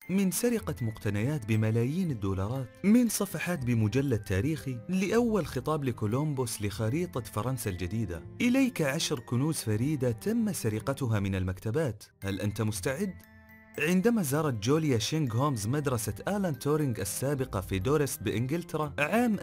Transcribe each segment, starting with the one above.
من سرقة مقتنيات بملايين الدولارات، من صفحات بمجلد تاريخي، لأول خطاب لكولومبوس لخريطة فرنسا الجديدة. إليك 10 كنوز فريدة تم سرقتها من المكتبات، هل أنت مستعد؟ عندما زارت جوليا شينغ هومز مدرسة آلان تورينغ السابقة في دورست بإنجلترا عام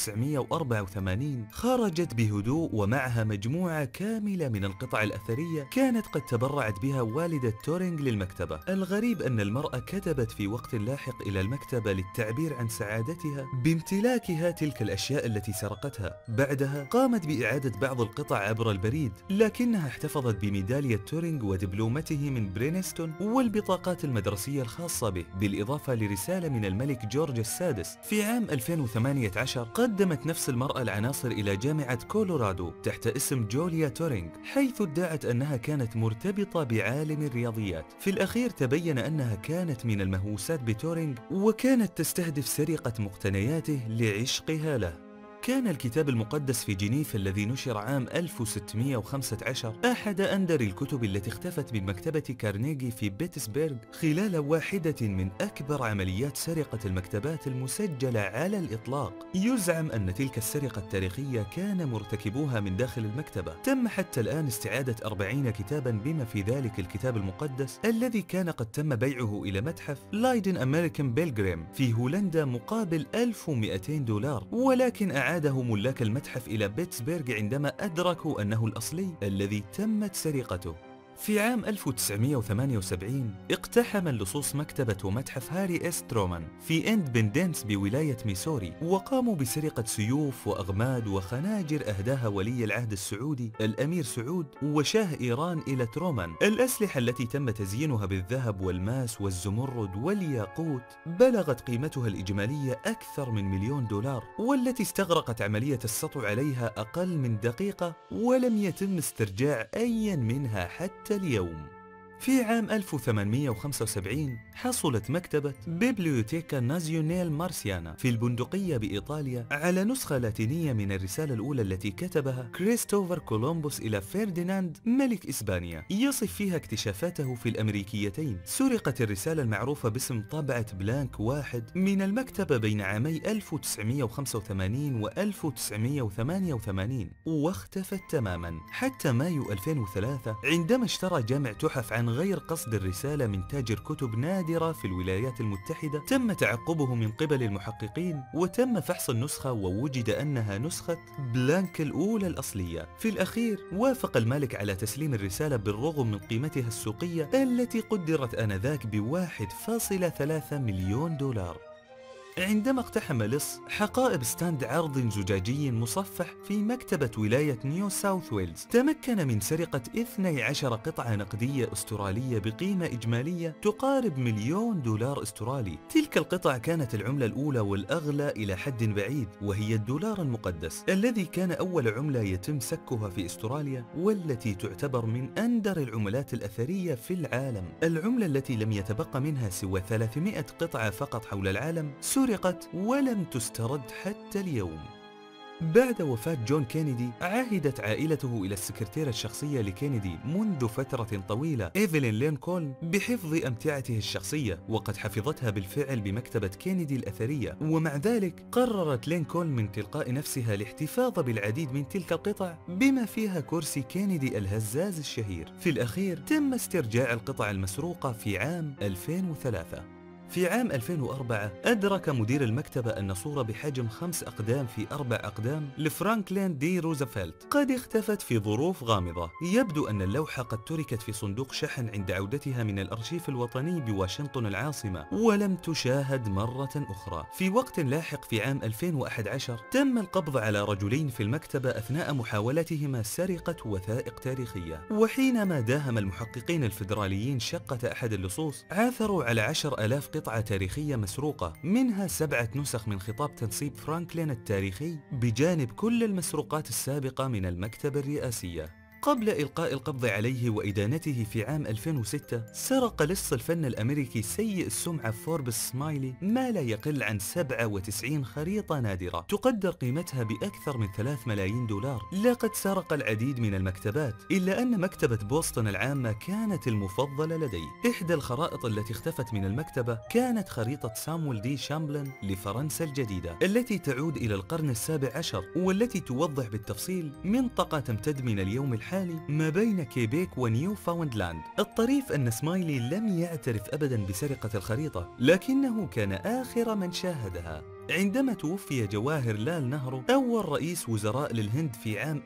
1984، خرجت بهدوء ومعها مجموعة كاملة من القطع الأثرية كانت قد تبرعت بها والدة تورينغ للمكتبة. الغريب أن المرأة كتبت في وقت لاحق إلى المكتبة للتعبير عن سعادتها بامتلاكها تلك الأشياء التي سرقتها. بعدها قامت بإعادة بعض القطع عبر البريد، لكنها احتفظت بميدالية تورينغ ودبلومته من برينستون والبطاقات المدرسية الخاصة به، بالإضافة لرسالة من الملك جورج السادس. في عام 2018 قدمت نفس المرأة العناصر إلى جامعة كولورادو تحت اسم جوليا تورينغ، حيث ادعت أنها كانت مرتبطة بعالم الرياضيات. في الأخير تبين أنها كانت من المهووسات بتورينغ، وكانت تستهدف سرقة مقتنياته لعشقها له. كان الكتاب المقدس في جنيف الذي نشر عام 1615 أحد أندر الكتب التي اختفت من مكتبة كارنيغي في بيتسبرغ خلال واحدة من أكبر عمليات سرقة المكتبات المسجلة على الإطلاق. يزعم أن تلك السرقة التاريخية كان مرتكبوها من داخل المكتبة. تم حتى الآن استعادة 40 كتابا بما في ذلك الكتاب المقدس الذي كان قد تم بيعه إلى متحف لايدن أمريكان بيلغريم في هولندا مقابل $1200، ولكن أعاده ملاك المتحف إلى بيتسبرغ عندما أدركوا أنه الأصلي الذي تمت سرقته. في عام 1978 اقتحم اللصوص مكتبة ومتحف هاري إس ترومان في إندبندنس بولاية ميسوري، وقاموا بسرقة سيوف وأغماد وخناجر أهداها ولي العهد السعودي الأمير سعود وشاه إيران إلى ترومان. الأسلحة التي تم تزيينها بالذهب والماس والزمرد والياقوت بلغت قيمتها الإجمالية أكثر من $1,000,000، والتي استغرقت عملية السطو عليها أقل من دقيقة، ولم يتم استرجاع أي منها حتى اليوم. في عام 1875 حصلت مكتبة بيبليوتيكا نازيونيل مارسيانا في البندقية بإيطاليا على نسخة لاتينية من الرسالة الأولى التي كتبها كريستوفر كولومبوس إلى فرديناند ملك إسبانيا، يصف فيها اكتشافاته في الأمريكيتين. سرقت الرسالة المعروفة باسم طبعة بلانك 1 من المكتبة بين عامي 1985 و 1988، واختفت تماما حتى مايو 2003 عندما اشترى جامع تحف عن غير قصد الرسالة من تاجر كتب نادرة في الولايات المتحدة. تم تعقبه من قبل المحققين وتم فحص النسخة، ووجد أنها نسخة بلانك الأولى الأصلية. في الأخير وافق المالك على تسليم الرسالة بالرغم من قيمتها السوقية التي قدرت آنذاك $1.3 مليون. عندما اقتحم لص حقائب ستاند عرض زجاجي مصفح في مكتبة ولاية نيو ساوث ويلز، تمكن من سرقة 12 قطعة نقدية أسترالية بقيمة إجمالية تقارب $1,000,000 أسترالي. تلك القطع كانت العملة الأولى والأغلى إلى حد بعيد، وهي الدولار المقدس الذي كان أول عملة يتم سكها في أستراليا، والتي تعتبر من أندر العملات الأثرية في العالم. العملة التي لم يتبقى منها سوى 300 قطعة فقط حول العالم سرقت ولم تسترد حتى اليوم. بعد وفاة جون كينيدي عهدت عائلته إلى السكرتيرة الشخصية لكينيدي منذ فترة طويلة إيفلين لينكولن بحفظ أمتعته الشخصية، وقد حفظتها بالفعل بمكتبة كينيدي الأثرية. ومع ذلك قررت لينكولن من تلقاء نفسها الاحتفاظ بالعديد من تلك القطع بما فيها كرسي كينيدي الهزاز الشهير. في الأخير تم استرجاع القطع المسروقة في عام 2003. في عام 2004 أدرك مدير المكتبة أن صورة بحجم 5 أقدام في 4 أقدام لفرانكلين دي روزفلت قد اختفت في ظروف غامضة. يبدو أن اللوحة قد تركت في صندوق شحن عند عودتها من الأرشيف الوطني بواشنطن العاصمة، ولم تشاهد مرة أخرى. في وقت لاحق في عام 2011 تم القبض على رجلين في المكتبة أثناء محاولتهما سرقة وثائق تاريخية، وحينما داهم المحققين الفيدراليين شقة أحد اللصوص عثروا على 10,000 قطعة تاريخية مسروقة، منها 7 نسخ من خطاب تنصيب فرانكلين التاريخي بجانب كل المسروقات السابقة من المكتبة الرئاسية. قبل إلقاء القبض عليه وإدانته في عام 2006، سرق لص الفن الأمريكي سيء السمعة فوربس سمايلي ما لا يقل عن 97 خريطة نادرة تقدر قيمتها بأكثر من 3 ملايين دولار. لقد سرق العديد من المكتبات، إلا أن مكتبة بوسطن العامة كانت المفضلة لديه. إحدى الخرائط التي اختفت من المكتبة كانت خريطة سامويل دي شامبلن لفرنسا الجديدة، التي تعود إلى القرن السابع عشر، والتي توضح بالتفصيل منطقة تمتد من اليوم الحالي ما بين كيبيك ونيوفاوندلاند. الطريف أن سمايلي لم يعترف أبدا بسرقة الخريطة، لكنه كان آخر من شاهدها. عندما توفي جواهر لال نهرو أول رئيس وزراء للهند في عام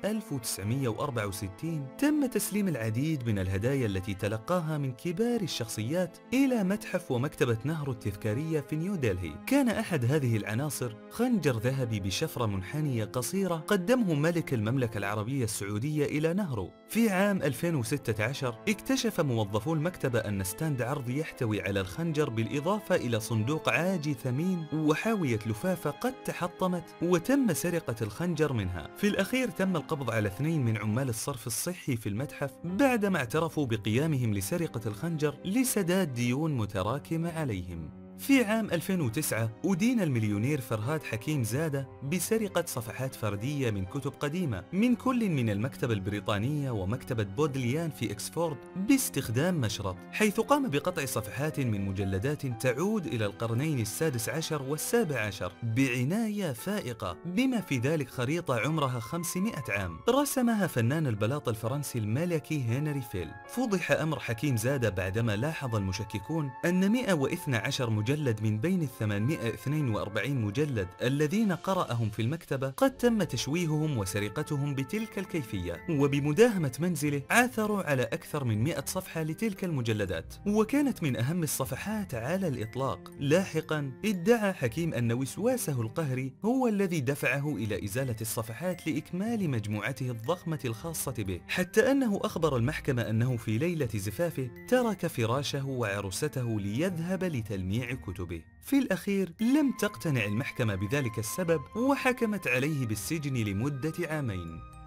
1964، تم تسليم العديد من الهدايا التي تلقاها من كبار الشخصيات إلى متحف ومكتبة نهرو التذكارية في نيودلهي. كان أحد هذه العناصر خنجر ذهبي بشفرة منحنية قصيرة قدمه ملك المملكة العربية السعودية إلى نهرو. في عام 2016 اكتشف موظفو المكتبة أن ستاند عرض يحتوي على الخنجر بالإضافة إلى صندوق عاجي ثمين وحاوية لفافة قد تحطمت، وتم سرقة الخنجر منها. في الأخير تم القبض على 2 من عمال الصرف الصحي في المتحف بعدما اعترفوا بقيامهم لسرقة الخنجر لسداد ديون متراكمة عليهم. في عام 2009 أدين المليونير فرهاد حكيم زادة بسرقة صفحات فردية من كتب قديمة من كل من المكتبة البريطانية ومكتبة بودليان في إكسفورد باستخدام مشرط، حيث قام بقطع صفحات من مجلدات تعود إلى القرنين السادس عشر والسابع عشر بعناية فائقة، بما في ذلك خريطة عمرها 500 عام رسمها فنان البلاط الفرنسي الملكي هنري فيل. فضح أمر حكيم زادة بعدما لاحظ المشككون أن 112 مجلد من بين 842 مجلد الذين قرأهم في المكتبة قد تم تشويههم وسرقتهم بتلك الكيفية، وبمداهمة منزله عثروا على أكثر من 100 صفحة لتلك المجلدات، وكانت من أهم الصفحات على الإطلاق. لاحقا ادعى حكيم أن وسواسه القهري هو الذي دفعه إلى إزالة الصفحات لإكمال مجموعته الضخمة الخاصة به، حتى أنه أخبر المحكمة أنه في ليلة زفافه ترك فراشه وعروسته ليذهب لتلميع كتبه. في الأخير لم تقتنع المحكمة بذلك السبب وحكمت عليه بالسجن لمدة 2 عام.